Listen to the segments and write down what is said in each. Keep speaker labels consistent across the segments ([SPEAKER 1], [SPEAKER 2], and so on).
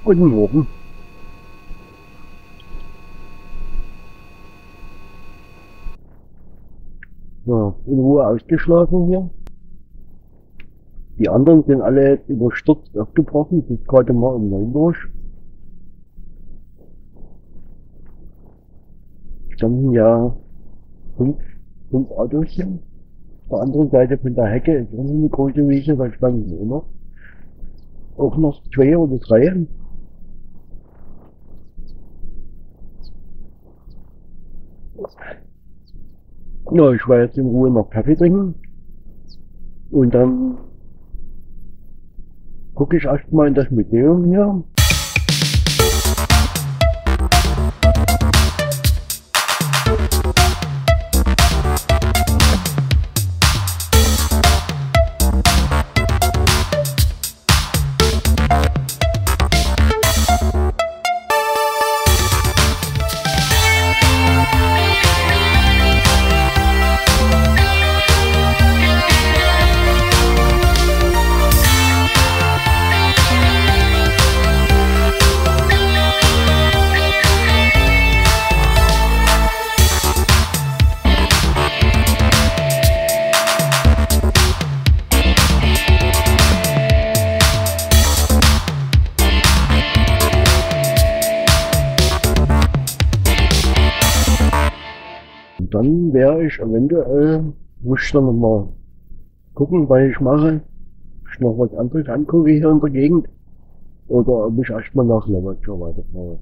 [SPEAKER 1] Guten Morgen. Ja, in Ruhe ausgeschlafen hier. Die anderen sind alle überstürzt aufgebrochen. Es ist gerade mal um 9 Uhr. Standen ja fünf Autos hier. Auf der anderen Seite von der Hecke ist auch noch eine große Wiese, da standen immer auch noch 2 oder 3. Ja, ich war jetzt in Ruhe noch Kaffee trinken. Und dann gucke ich erstmal in das Museum hier. Dann wäre ich eventuell, muss ich dann nochmal gucken, was ich mache. Ob ich noch was anderes angucke hier in der Gegend. Oder ob ich erstmal nach Lavaggia weiterfahre.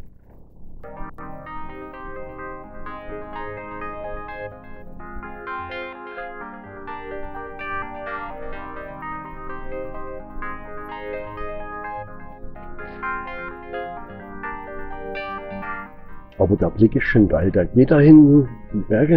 [SPEAKER 1] Aber der Blick ist schon geil, da geht da hinten die Berge.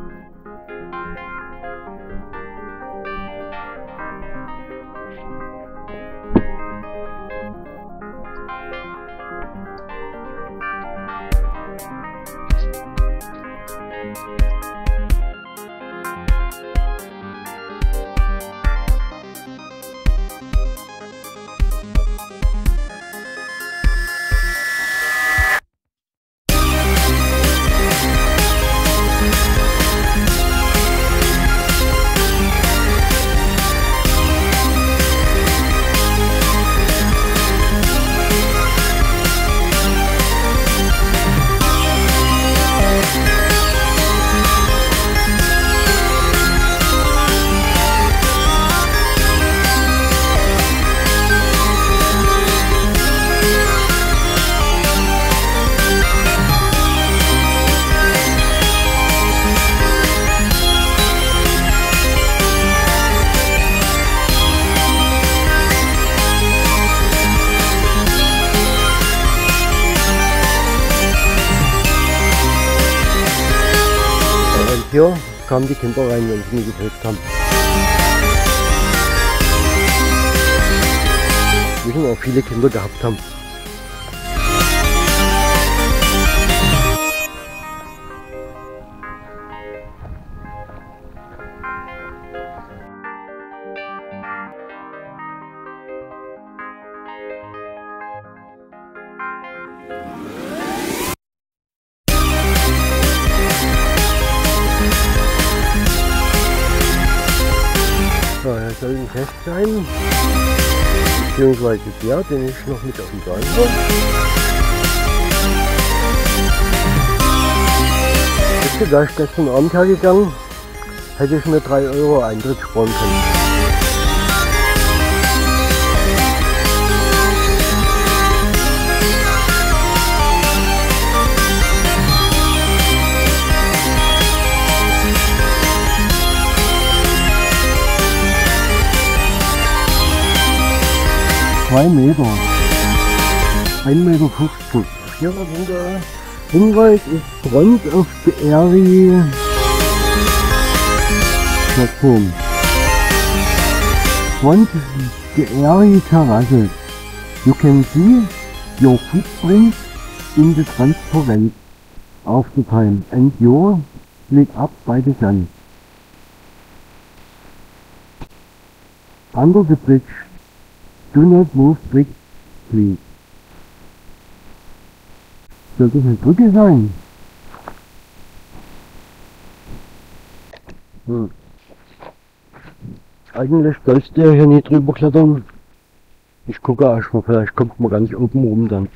[SPEAKER 1] Hier kamen die Kinder rein, wenn sie mich geprüft haben. Wir müssen auch viele Kinder gehabt haben. So, er soll ein Test sein, beziehungsweise der, den ich noch mit auf dem Bahn habe. Jetzt wäre ich gestern Abend hergegangen, hätte ich mir 3 € Eintritt sparen können. Meter. 1,50 Meter. Hier ist der Hinweis ist Front of the Airy Plattform. Front the Airy Terrasse. You can see your footprint in the transparent of the time and your lit up by the sun. Under the bridge. Do not move quickly. Soll das eine Brücke sein? Eigentlich sollst du ja hier nicht drüber klettern. Ich gucke erstmal, vielleicht kommt man ganz oben rum dann.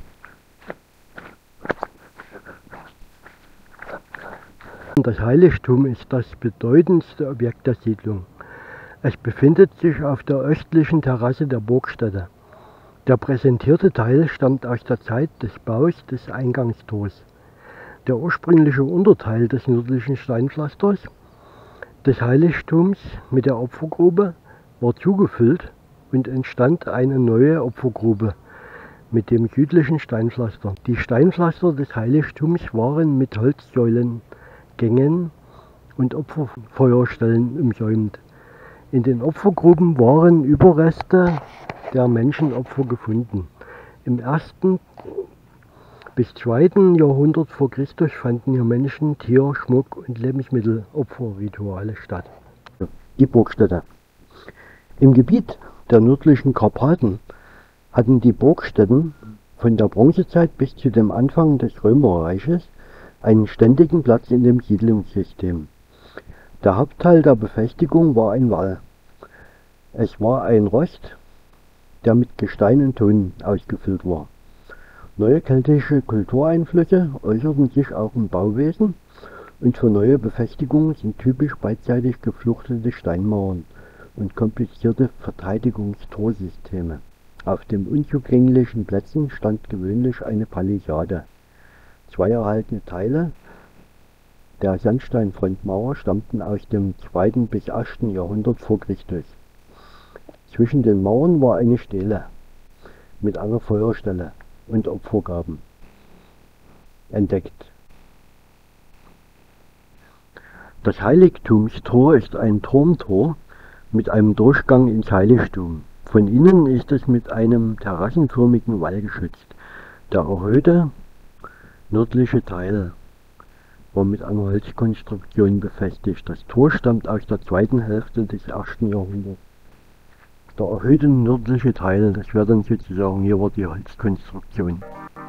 [SPEAKER 1] Das Heiligtum ist das bedeutendste Objekt der Siedlung. Es befindet sich auf der östlichen Terrasse der Burgstätte. Der präsentierte Teil stammt aus der Zeit des Baus des Eingangstors. Der ursprüngliche Unterteil des nördlichen Steinpflasters des Heiligtums mit der Opfergrube war zugefüllt und entstand eine neue Opfergrube mit dem südlichen Steinpflaster. Die Steinpflaster des Heiligtums waren mit Holzsäulengängen und Opferfeuerstellen umsäumt. In den Opfergruben waren Überreste der Menschenopfer gefunden. Im 1. bis 2. Jahrhundert vor Christus fanden hier Menschen-, Tier-, Schmuck- und Lebensmittelopferrituale statt. Die Burgstätte. Im Gebiet der nördlichen Karpaten hatten die Burgstätten von der Bronzezeit bis zu dem Anfang des Römerreiches einen ständigen Platz in dem Siedlungssystem. Der Hauptteil der Befestigung war ein Wall. Es war ein Rost, der mit Gestein und Ton ausgefüllt war. Neue keltische Kultureinflüsse äußerten sich auch im Bauwesen und für neue Befestigungen sind typisch beidseitig gefluchtete Steinmauern und komplizierte Verteidigungstorsysteme. Auf den unzugänglichen Plätzen stand gewöhnlich eine Palisade. 2 erhaltene Teile der Sandsteinfrontmauer stammten aus dem 2. bis 8. Jahrhundert vor Christus. Zwischen den Mauern war eine Stele mit einer Feuerstelle und Opfergaben entdeckt. Das Heiligtumstor ist ein Turmtor mit einem Durchgang ins Heiligtum. Von innen ist es mit einem terrassenförmigen Wall geschützt. Der erhöhte nördliche Teil war mit einer Holzkonstruktion befestigt. Das Tor stammt aus der 2. Hälfte des 1. Jahrhunderts. Der erhöhte nördliche Teil, das wäre dann sozusagen, hier war die Holzkonstruktion.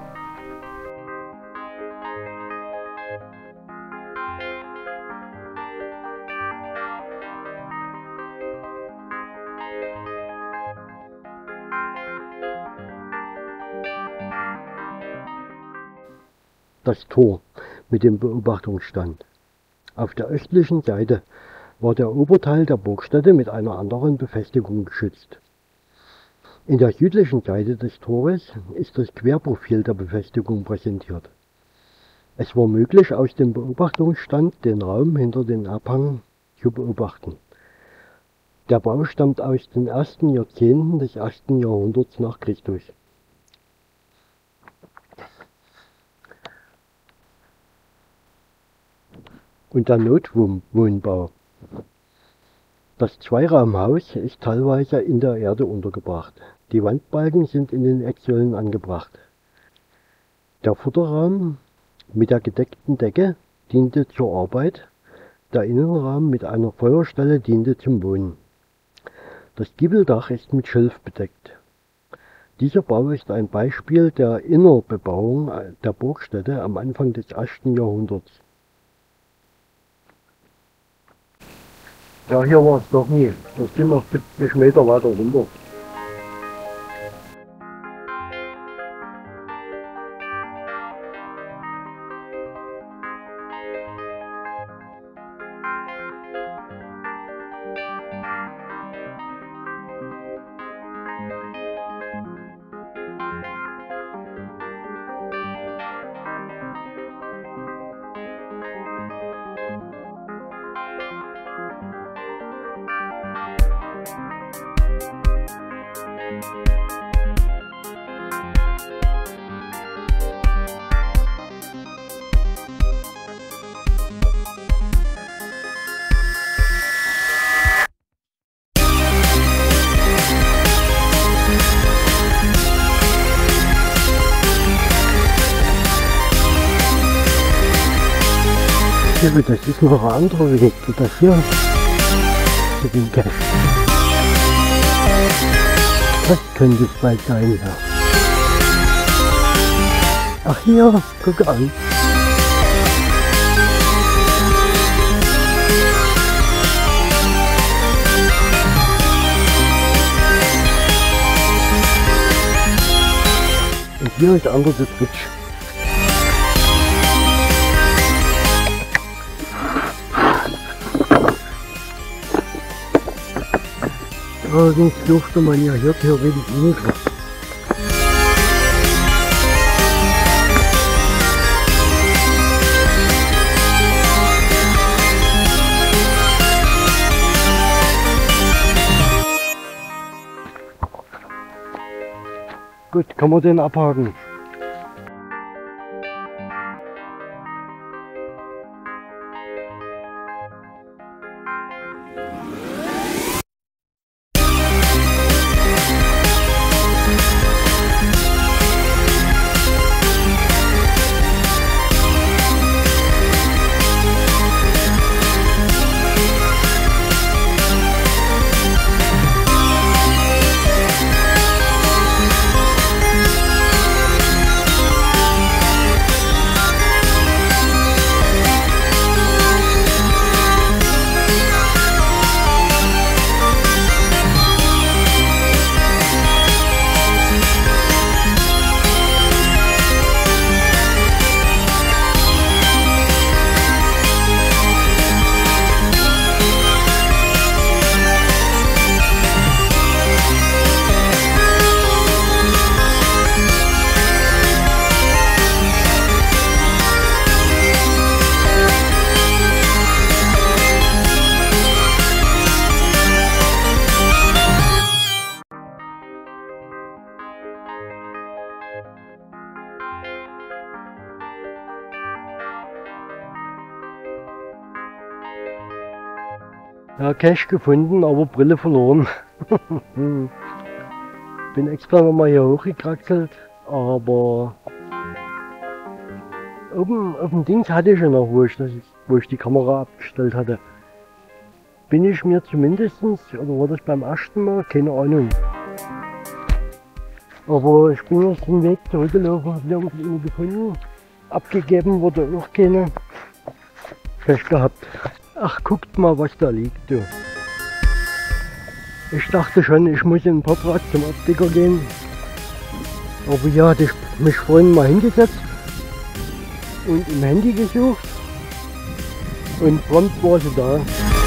[SPEAKER 1] Das Tor mit dem Beobachtungsstand. Auf der östlichen Seite war der Oberteil der Burgstätte mit einer anderen Befestigung geschützt. In der südlichen Seite des Tores ist das Querprofil der Befestigung präsentiert. Es war möglich, aus dem Beobachtungsstand den Raum hinter dem Abhang zu beobachten. Der Bau stammt aus den ersten Jahrzehnten des 1. Jahrhunderts nach Christus. Und der Notwohnbau. Das Zweiraumhaus ist teilweise in der Erde untergebracht. Die Wandbalken sind in den Ecksäulen angebracht. Der Vorderraum mit der gedeckten Decke diente zur Arbeit, der Innenraum mit einer Feuerstelle diente zum Wohnen. Das Giebeldach ist mit Schilf bedeckt. Dieser Bau ist ein Beispiel der Innerbebauung der Burgstätte am Anfang des 1. Jahrhunderts. Ja, hier war es doch nie. Da sind wir 70 Meter weiter runter. Das ist noch ein anderer Weg, das hier zu dem Cache. Das könnte es bald sein, ja. Ach hier, guck an. Und hier ist der andere Switch. Allerdings dürfte man ja hier theoretisch nicht. Gut, kann man den abhaken. Ja, Cash gefunden, aber Brille verloren. Bin extra nochmal hier hochgekraxelt, aber oben auf dem Dings hatte ich ja noch, wo ich die Kamera abgestellt hatte. Bin ich mir zumindestens, oder war das beim ersten Mal, keine Ahnung. Aber ich bin jetzt den Weg zurückgelaufen, habe nirgendwo gefunden. Abgegeben wurde auch keine. Pech gehabt. Ach, guckt mal, was da liegt, du. Ich dachte schon, ich muss in den Poprad zum Optiker gehen. Aber hier hatte ich mich vorhin mal hingesetzt und im Handy gesucht. Und prompt war sie da.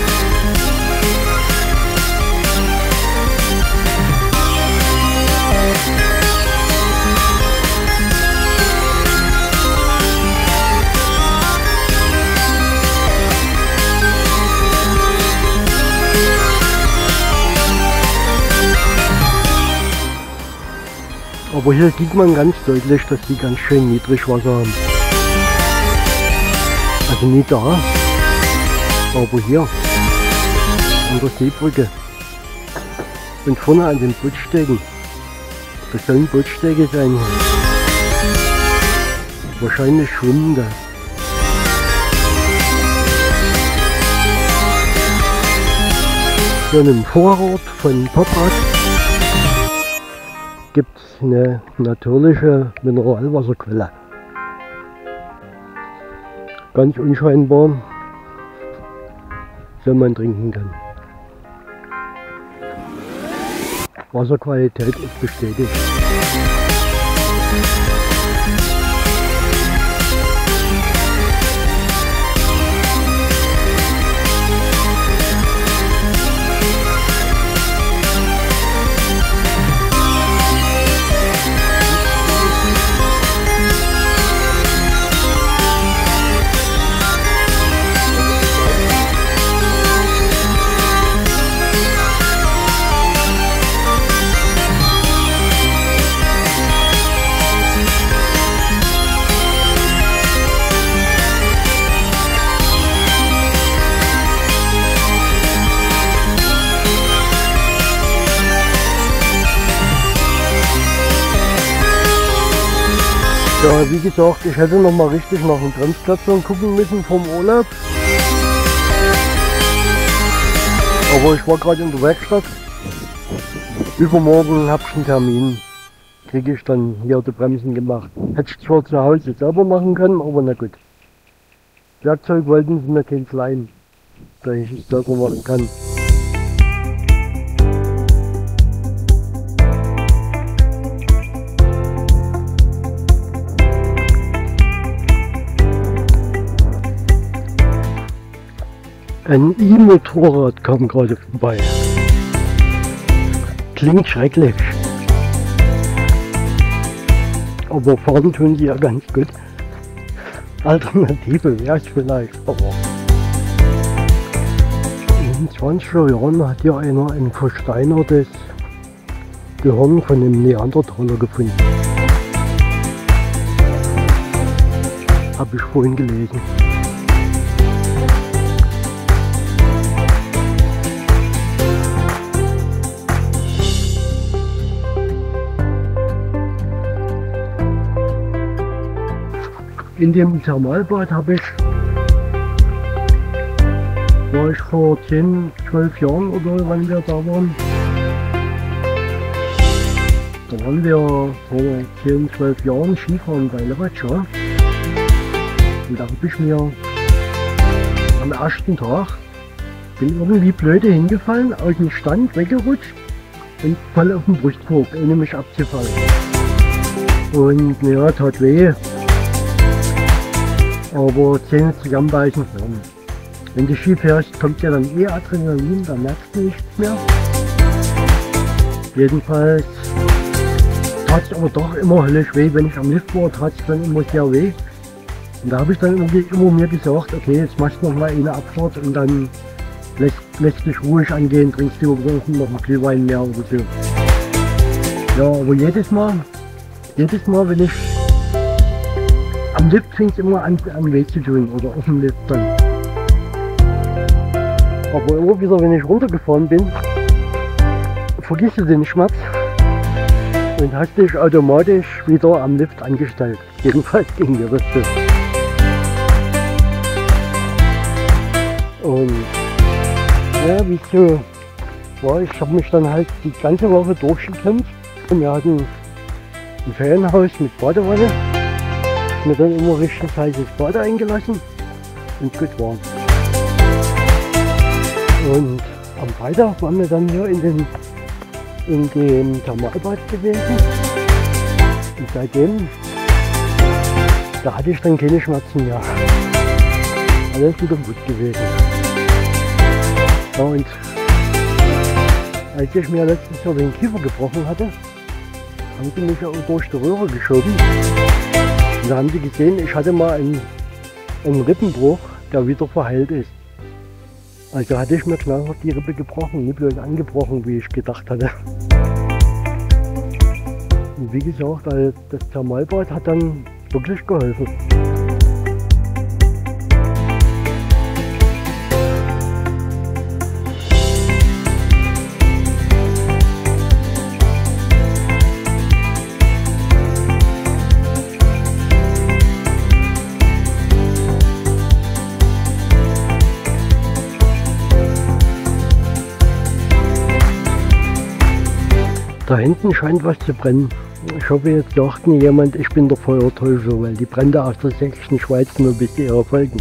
[SPEAKER 1] Aber hier sieht man ganz deutlich, dass die ganz schön Niedrigwasser haben. Also nicht da, aber hier an der Seebrücke. Und vorne an den Bootsstegen. Das sollen Bootsstege sein. Wahrscheinlich schwimmende. Hier an dem Vorort von Poprad gibt es eine natürliche Mineralwasserquelle. Ganz unscheinbar, so man trinken kann. Wasserqualität ist bestätigt. Ja, wie gesagt, ich hätte noch mal richtig nach dem Bremsklötzern gucken müssen vom Urlaub. Aber ich war gerade in der Werkstatt. Übermorgen habe ich einen Termin. kriege ich dann hier die Bremsen gemacht. Hätte ich zwar zu Hause selber machen können, aber na gut. Werkzeug wollten sie mir keins leihen, da ich es selber machen kann. Ein E-Motorrad kam gerade vorbei. Klingt schrecklich. Aber fahren tun sie ja ganz gut. Alternative wäre es vielleicht, aber in den 20er Jahren hat hier einer ein versteinertes Gehirn von einem Neandertaler gefunden. Habe ich vorhin gelesen. In dem Thermalbad war ich vor 10, 12 Jahren oder wann wir da waren. Da waren wir vor 10, 12 Jahren Skifahren bei Levača. Und da habe ich mir am ersten Tag, bin irgendwie blöde hingefallen, aus dem Stand weggerutscht und voll auf den Brustkorb, ohne mich abzufallen. Und ja, tat weh. Aber Zähne zusammenbeißen. Wenn du Ski fährst, kommt ja dann Adrenalin, dann merkst du nichts mehr. Jedenfalls tat es aber doch immer höllisch weh. Wenn ich am Lift war, tat es dann immer sehr weh. Und da habe ich dann immer mir gesagt, okay, jetzt machst du noch mal eine Abfahrt und dann lässt dich ruhig angehen, trinkst du noch ein Glühwein mehr oder so. Ja, aber jedes Mal, wenn ich am Lift fing es immer an weh zu tun, oder auf dem Lift dann. Aber immer wieder, wenn ich runtergefahren bin, vergisst du den Schmerz und hast dich automatisch wieder am Lift angestellt. Jedenfalls ging mir das so. Und ja, wie es so war, ich habe mich dann halt die ganze Woche durchgekämpft. Und wir hatten ein Ferienhaus mit Badewanne. Mir dann immer richtig heißes Bad eingelassen und gut war. Und am Freitag waren wir dann hier in dem Thermalbad gewesen. Und seitdem, da hatte ich dann keine Schmerzen mehr. Alles wieder gut gewesen. Ja, und als ich mir letztes Jahr den Kiefer gebrochen hatte, haben sie mich auch durch die Röhre geschoben. Und da haben sie gesehen, ich hatte mal einen Rippenbruch, der wieder verheilt ist. Also hatte ich mir knallhart die Rippe gebrochen, nicht bloß angebrochen, wie ich gedacht hatte. Und wie gesagt, das Thermalbad hat dann wirklich geholfen. Da hinten scheint was zu brennen. Ich hoffe, jetzt sagt nie jemand, ich bin der Feuerteufel, weil die Brände aus der sächsischen Schweiz nur bis ihrer folgen.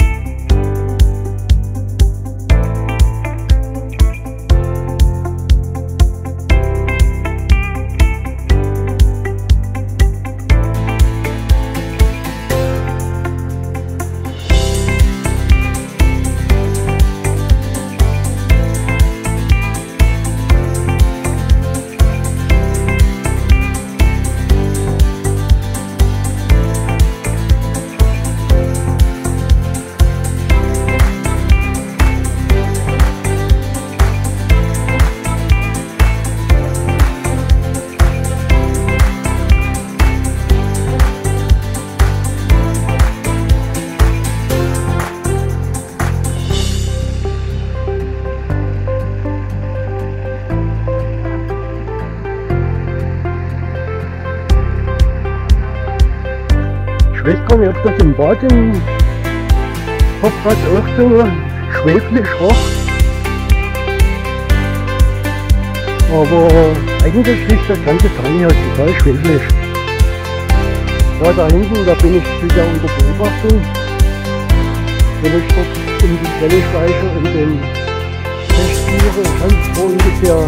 [SPEAKER 1] Ich weiß gar nicht, ob das im Bad im Kopfrad auch so schweflich roch. Aber eigentlich riecht das ganze Teil hier total schwefelig. Ja, da hinten, da bin ich wieder unter Beobachtung. Wenn ich dort in die Quelle steige und den Test suche, ganz so ungefähr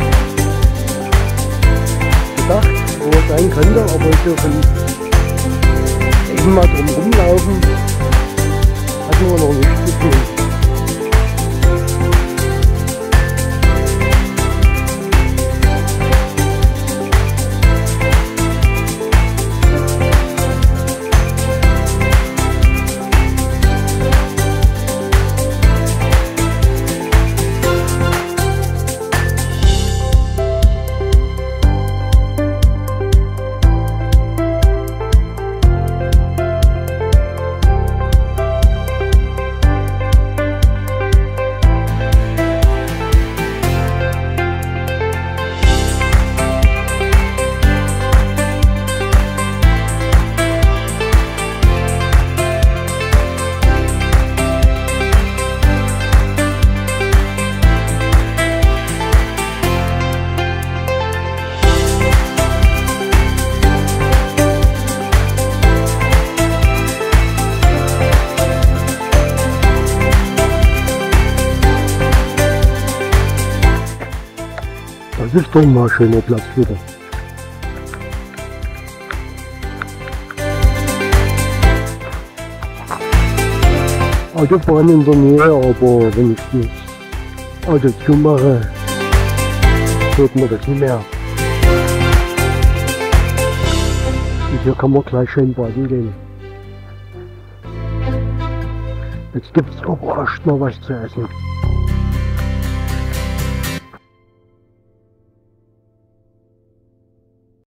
[SPEAKER 1] gedacht, wo es sein könnte, aber so von eben mal drum rumlaufen, hat nur noch nichts zu tun. Das ist doch mal ein schöner Platz wieder. Autobahn in der Nähe, aber wenn ich das Auto zumache, hört man das nicht mehr. Und hier kann man gleich schön baden gehen. Jetzt gibt es aber erst mal was zu essen.